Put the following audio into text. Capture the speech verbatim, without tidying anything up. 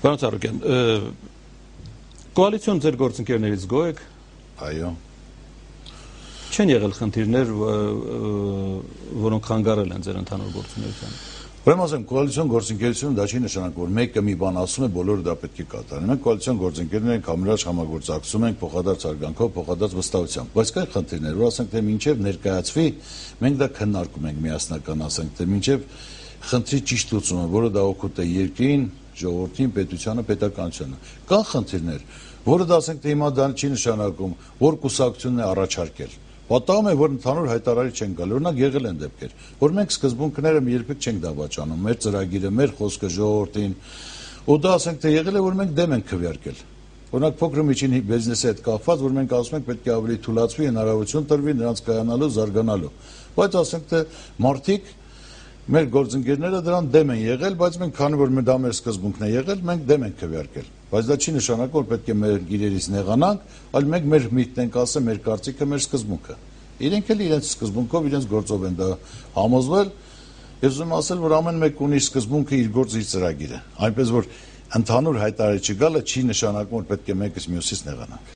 Պարոն Ծառուկյան, կոալիցիոն ձեր գործընկերներից գոհ եք։ Այո։ Չեն եղել խնդիրներ, որոնք խանգարել են ձեր ընդհանուր գործունեությանը։ Ուրեմն ասեմ, կոալիցիոն գործընկերությունը դա չի նշանակում, որ մեկը մի բան ասում է, բոլորը դա պետք է կատարեն։ Մենք կոալիցիոն գործընկերներ ենք, համերաշխ համագործակցում ենք փոխադարձ արգանքով, փոխադարձ վստահությամբ։ Բայց կան խնդիրներ, որ ասենք թե մինչև ներկայացվի, մենք դա քննարկում ենք միասնական, ասենք թե մինչև խնդրի ճիշտ լուծումը, որը դա օգուտ է երկրին, ժողովրդին, պետությանը, պետականությանը։ Կան խնդիրներ, որը դա ասենք թե հիմա դա չի նշանակում, որ կուսակցությունն է առաջարկել։ Պատահում է, որ ընդհանուր հայտարարի չեն գալ, օրինակ եղել են դեպքեր, որ մենք սկզբունքները երբեք չենք դավաճանում, մեր ծրագիրը, մեր խոսքը ժողովրդին, ու դա ասենք թե եղել է, որ մենք դեմ ենք քվեարկել։ Օրինակ փոքր ու միջին բիզնեսի հետ կապված, որ մենք ասում ենք պետք է ավելի թույլատրվի, հնարավորություն տրվի նրանց կայանալու, զարգանալու։ Բայց ասենք թե մարդիկ մեր գործընկերները դրան դեմ են եղել, բայց մենք քանի որ դա մեր սկզբունքն է եղել, մենք դեմ ենք քվեարկել։ Բայց դա չի նշանակում, որ պետք է մեր իրերից նեղանանք, այլ մենք մեր միտքն ենք ասել, մեր կարծիքը, մեր սկզբունքը։ Իրենք էլ իրենց սկզբունքով, իրենց գործով են դա համոզվել։ Ես ուզում ասել, որ ամեն մեկ ունի սկզբունքը, իր գործը, իր ծրագիրը։ Այնպես որ ընդհանուր հայտարարիչի գալը չի նշանակում, որ պետք է մեկս մյուսից նեղանանք։